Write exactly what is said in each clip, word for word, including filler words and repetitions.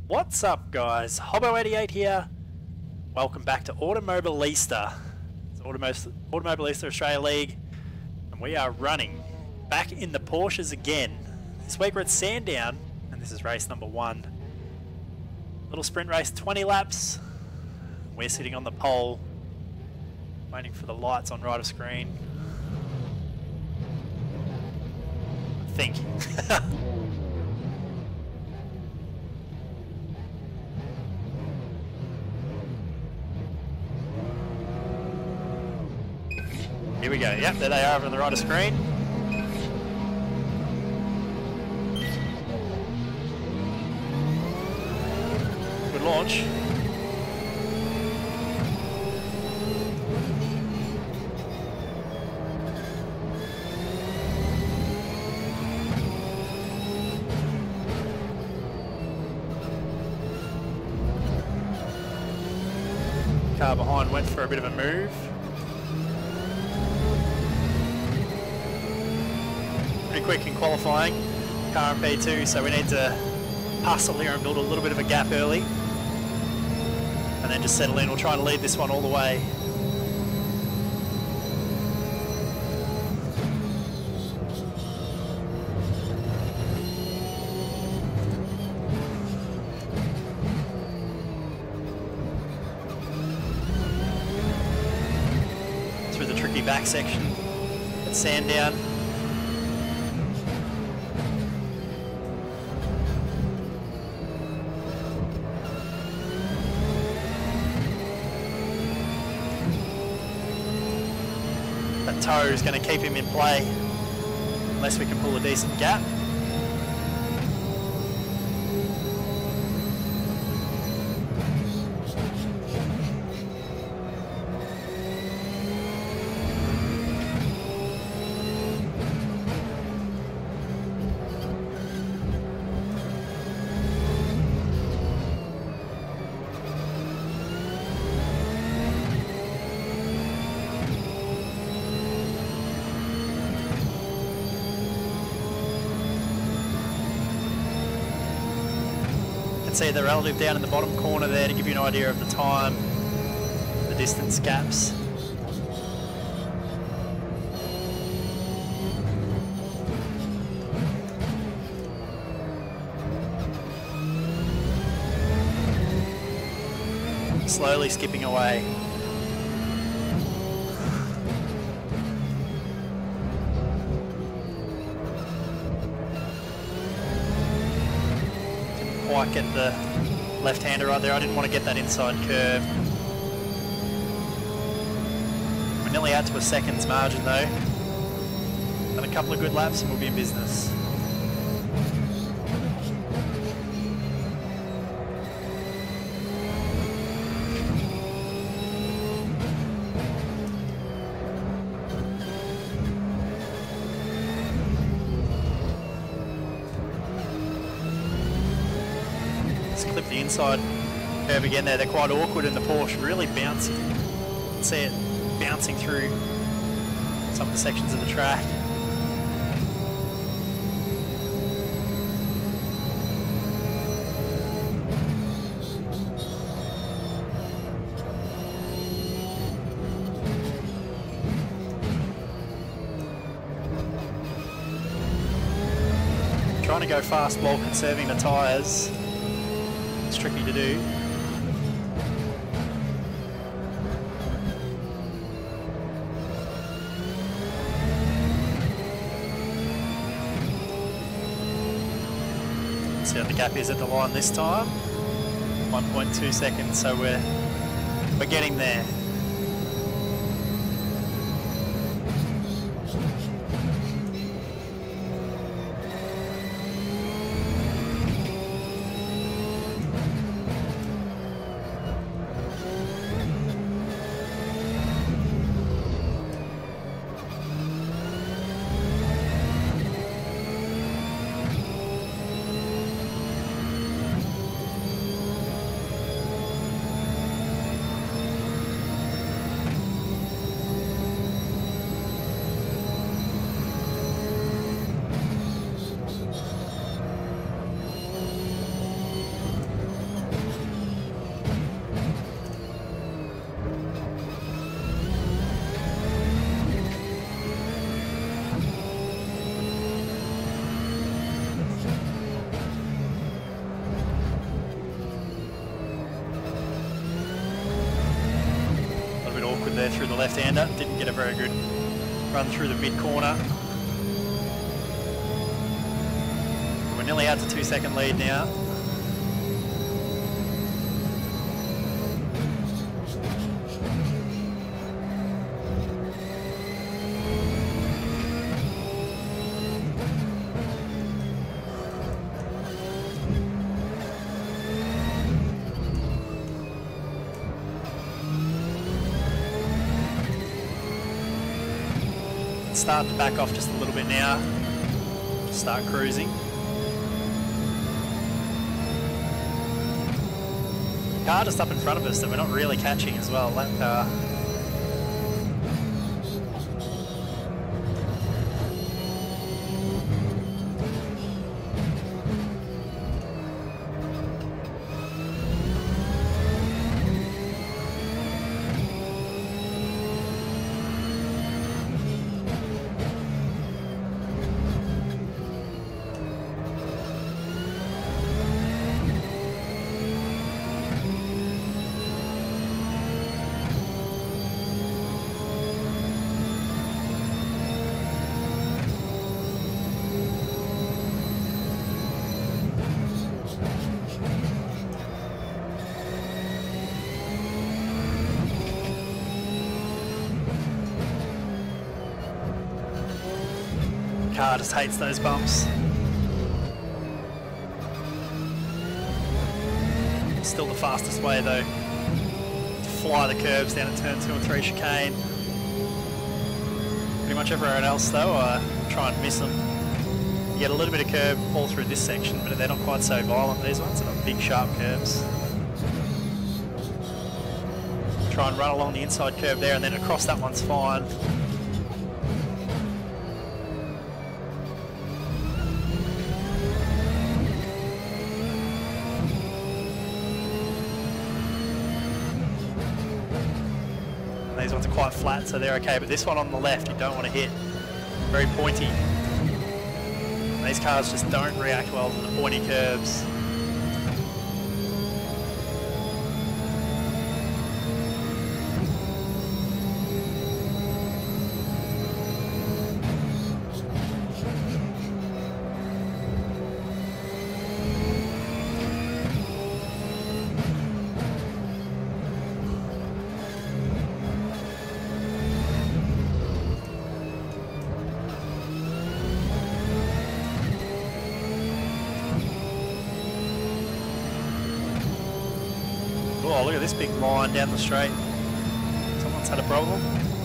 What's up, guys? Hobbo eighty-eight here. Welcome back to Automobilista. It's Automo Automobilista Australia League, and we are running back in the Porsches again. This week we're at Sandown, and this is race number one. Little sprint race, twenty laps. We're sitting on the pole, waiting for the lights on right of screen. I think. Here we go. Yep, there they are over on the right of screen. Good launch. Car behind went for a bit of a move. Quick in qualifying, car in P two, so we need to hustle here and build a little bit of a gap early and then just settle in. We'll try to lead this one all the way. Through the tricky back section at Sandown. That toe is going to keep him in play unless we can pull a decent gap. See the relative down in the bottom corner there to give you an idea of the time, the distance gaps. Slowly skipping away. Quite get the left-hander right there. I didn't want to get that inside curve. We're nearly out to a second's margin though. Done a couple of good laps and we'll be in business. Clip the inside curve again there. They're quite awkward in the Porsche, really bouncy. You can see it bouncing through some of the sections of the track. Trying to go fast while conserving the tyres. It's tricky to do. See what the gap is at the line this time. one point two seconds, so we're we're getting there. there through the left-hander. Didn't get a very good run through the mid-corner. We're nearly out to two second lead now. Starting to back off just a little bit now. Start cruising. Car just up in front of us that we're not really catching as well. Lap power. Car just hates those bumps. Still the fastest way though to fly the curbs down at turn two and three chicane. Pretty much everyone else though, I try and miss them. You get a little bit of curb all through this section, but they're not quite so violent, these ones. They're not big sharp curbs. Try and run along the inside curve there, and then across that one's fine. These ones are quite flat, so they're okay, but this one on the left you don't want to hit. Very pointy. These cars just don't react well to the pointy curves. Oh, look at this big line down the straight. Someone's had a problem.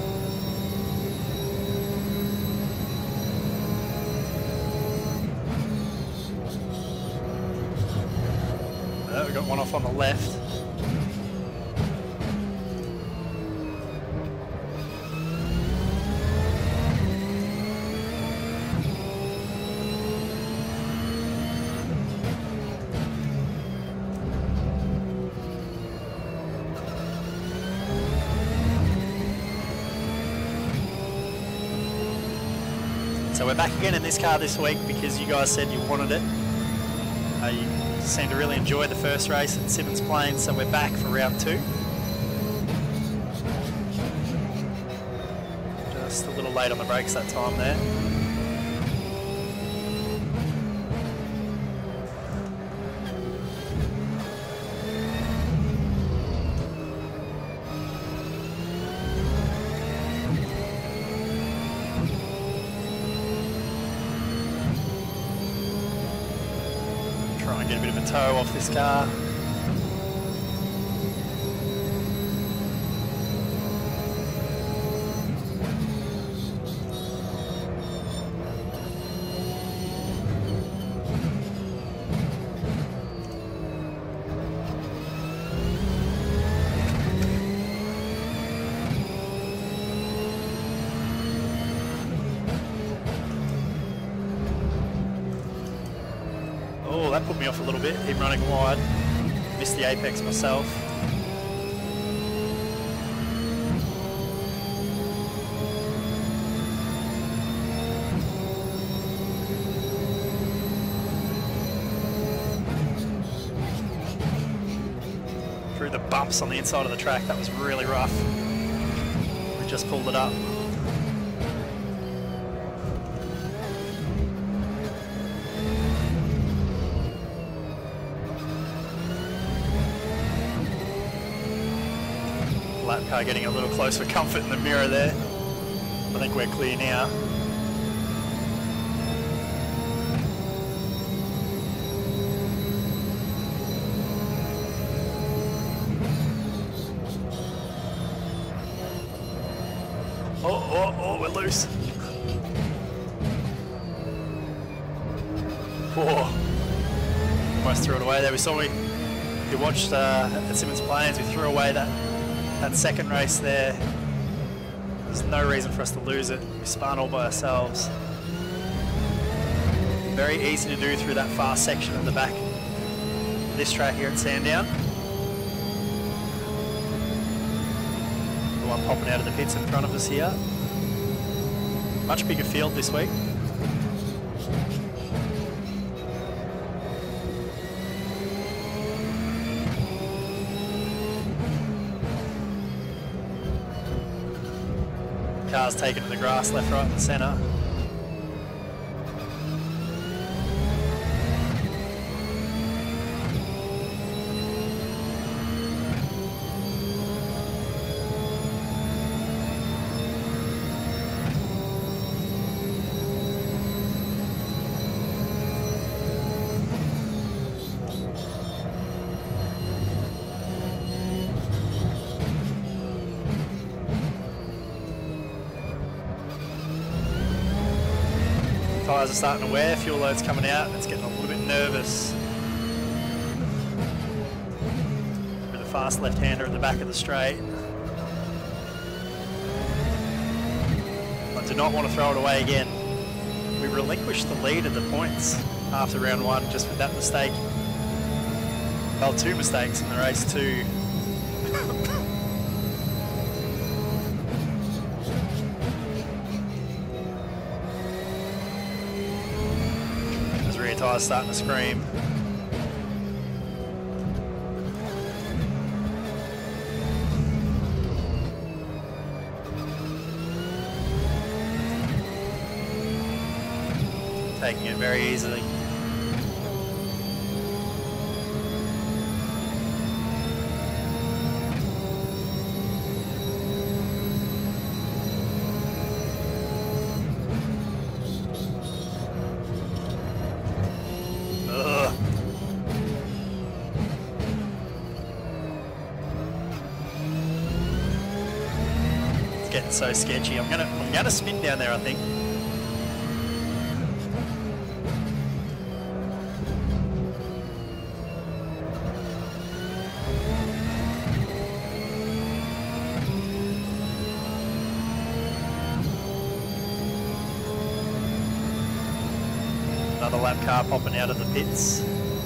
Oh, we've got one off on the left. So we're back again in this car this week because you guys said you wanted it. Uh, you seemed to really enjoy the first race at Simmons Plains, so we're back for round two. Just a little late on the brakes that time there. Try and get a bit of a tow off this car. Oh, that put me off a little bit, him running wide. Missed the apex myself. Through the bumps on the inside of the track, that was really rough. just pulled it up. Lap car getting a little close for comfort in the mirror there. I think we're clear now. Oh, oh, oh, we're loose. Whoa. Almost threw it away there. We saw we, we watched uh, at Simmons Plains, we threw away that, that second race there. There's no reason for us to lose it. We spun all by ourselves. Very easy to do through that fast section at the back of this track here at Sandown. The one popping out of the pits in front of us here. Much bigger field this week. Cars taken to the grass, left, right and centre. Tyres are starting to wear, fuel load's coming out, it's getting a little bit nervous. With a fast left-hander at the back of the straight. I do not want to throw it away again. We relinquished the lead of the points after round one just with that mistake. Well, two mistakes in the race too. Tyres starting to scream. Taking it very easily. Getting so sketchy. I'm gonna I'm gonna spin down there, I think. Another lap car popping out of the pits.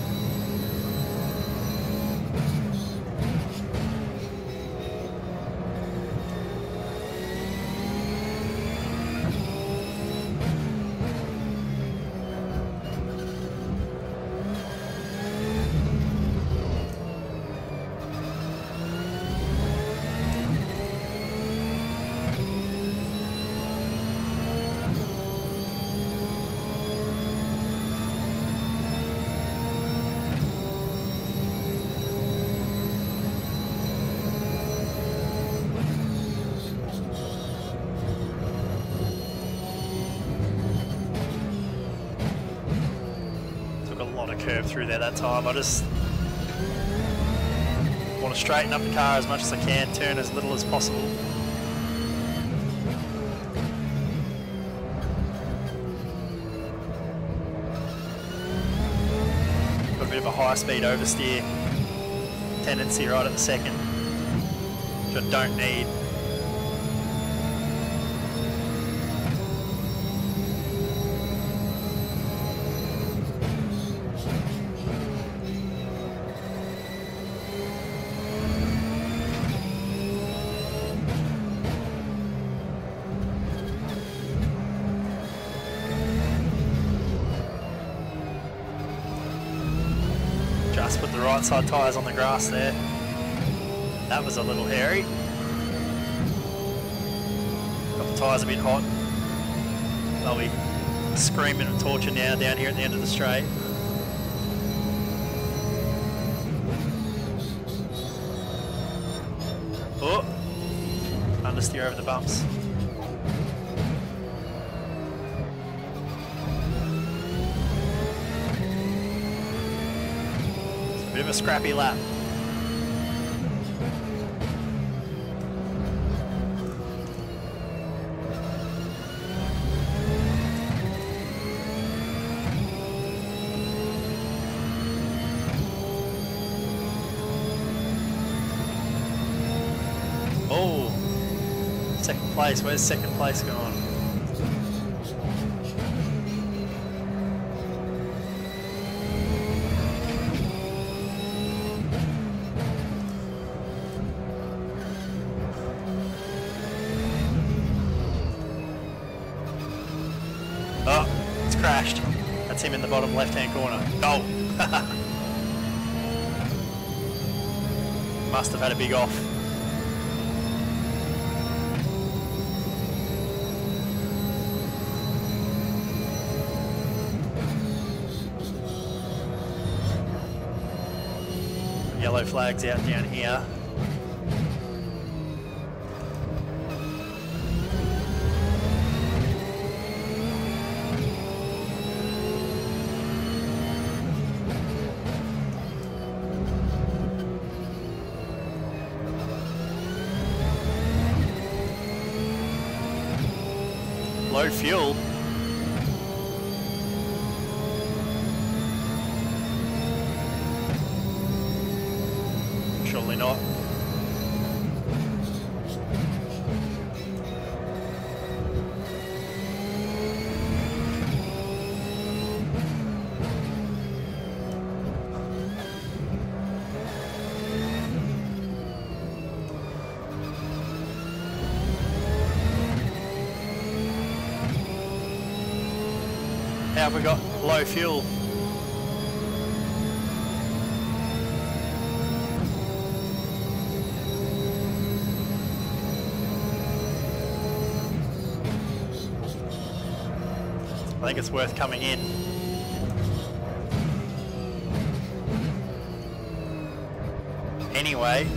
Curve through there that time. I just want to straighten up the car as much as I can, turn as little as possible. Got a bit of a high speed oversteer tendency right at the second, which I don't need. Just put the right side tyres on the grass there. That was a little hairy. tyres a bit hot. They'll be screaming and torching now down here at the end of the straight. Oh, understeer over the bumps. It's a bit of a scrappy lap. Oh, second place. Where's second place gone? Oh, it's crashed. That's him in the bottom left-hand corner. Oh! Must have had a big off. Yellow flags out down here. Low fuel. Surely not. How have we got low fuel? I think it's worth coming in. Anyway.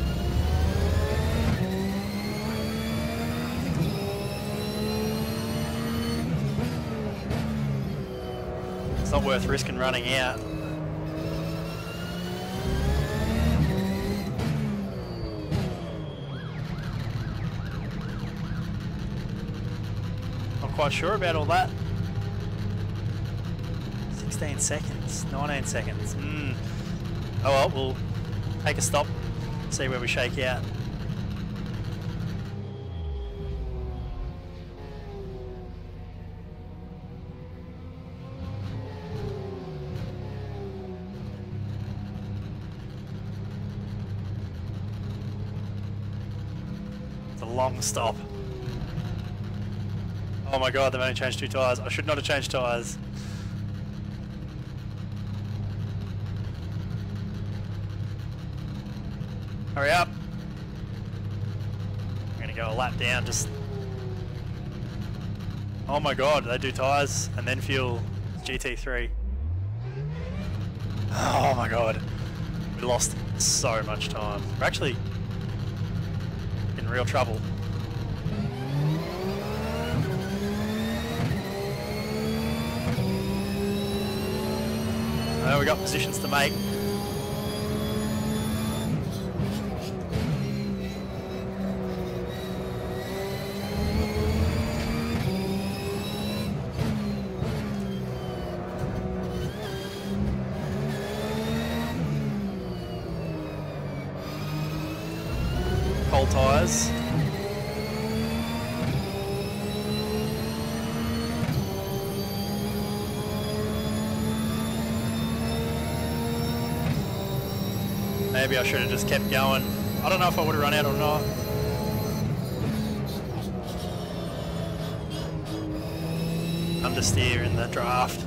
It's not worth risking running out. Not quite sure about all that. sixteen seconds, nineteen seconds. Mm. Oh well, we'll take a stop, see where we shake out. It's a long stop. Oh my god, they've only changed two tyres. I should not have changed tyres. Hurry up. I'm gonna go a lap down, just... Oh my god, they do tyres and then fuel. G T three. Oh my god. We lost so much time. We're actually in real trouble. I know we got positions to make. Cold tyres. Maybe I should have just kept going. I don't know if I would have run out or not. Understeer in the draft.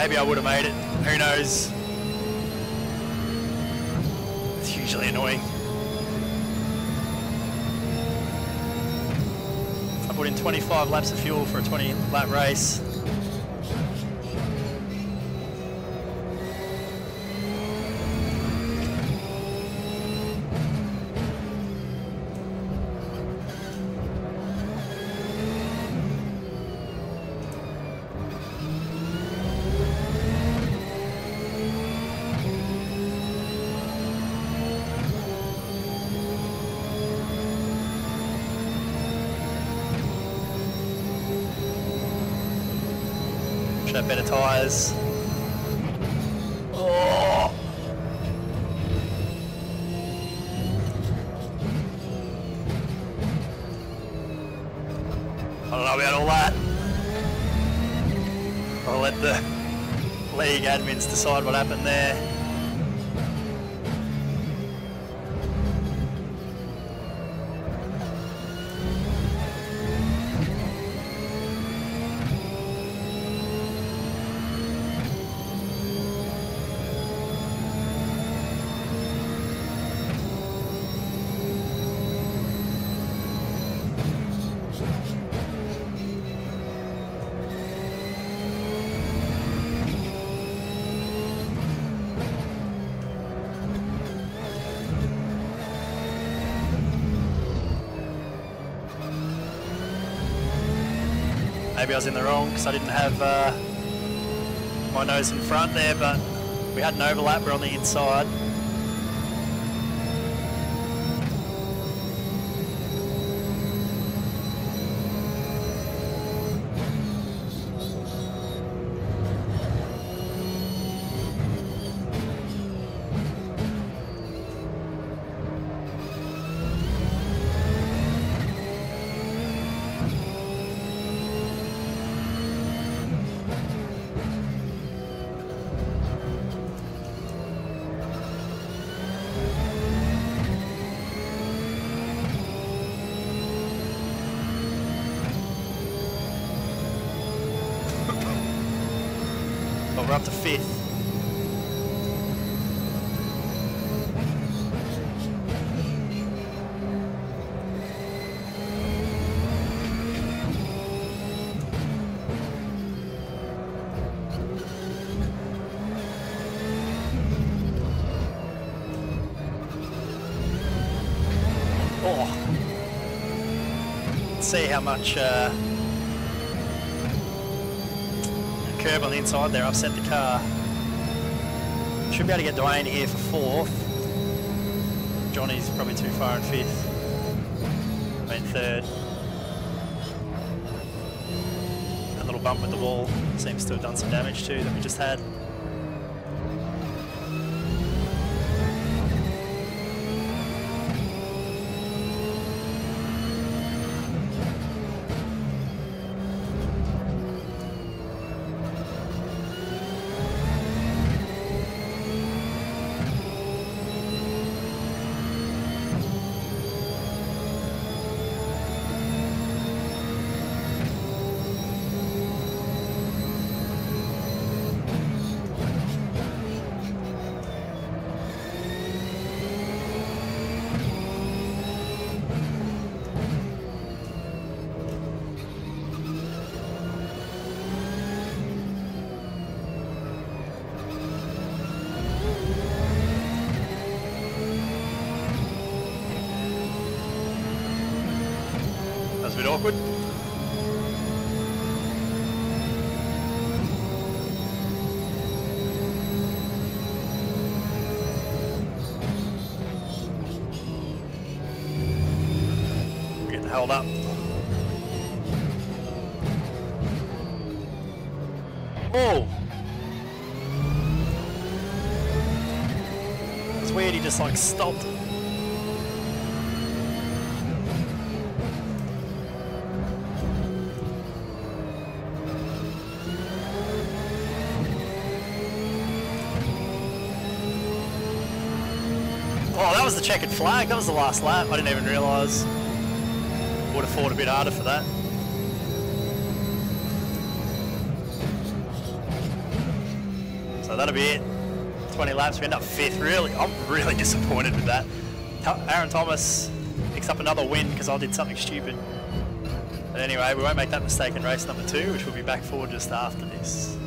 Maybe I would have made it. Who knows? It's hugely annoying. I put in twenty-five laps of fuel for a twenty lap race. Should have better tyres. Oh. I don't know about all that. I'll let the league admins decide what happened there. Maybe I was in the wrong because I didn't have uh, my nose in front there, but we had an overlap, we're on the inside. We're up to fifth. Oh. Let's see how much uh, curb on the inside there upset the car. Should be able to get Dwayne here for fourth. Johnny's probably too far in fifth. I mean third. A little bump with the wall seems to have done some damage too that we just had. A bit awkward. We're getting held up. Oh! It's weird, he just like stopped. Oh, that was the checkered flag. That was the last lap. I didn't even realise. Would have fought a bit harder for that. So that'll be it. twenty laps, we end up fifth. Really, I'm really disappointed with that. Aaron Thomas picks up another win because I did something stupid. But anyway, we won't make that mistake in race number two, which will be back forward just after this.